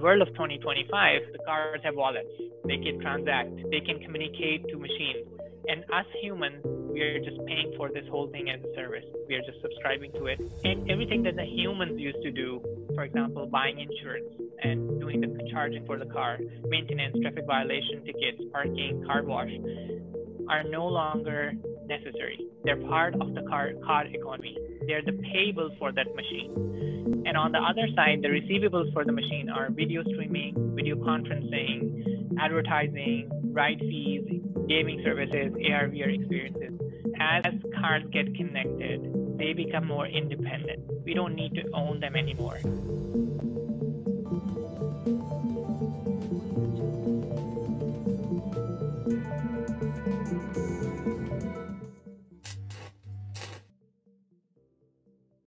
world of 2025, the cars have wallets. They can transact. They can communicate to machines. And us humans, we are just paying for this whole thing as a service. We are just subscribing to it. And everything that the humans used to do, for example, buying insurance and doing the charging for the car, maintenance, traffic violation tickets, parking, car wash, are no longer necessary. They're part of the car economy. They're the payables for that machine. And on the other side, the receivables for the machine are video streaming, video conferencing, advertising, ride fees, gaming services, AR/VR experiences. As cars get connected, they become more independent. We don't need to own them anymore.